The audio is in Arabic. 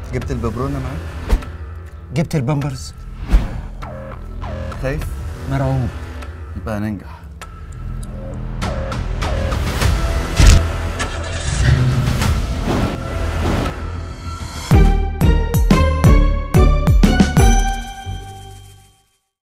جبت الببرونه معاك؟ جبت البامبرز؟ خايف؟ مرعوب. يبقى هننجح.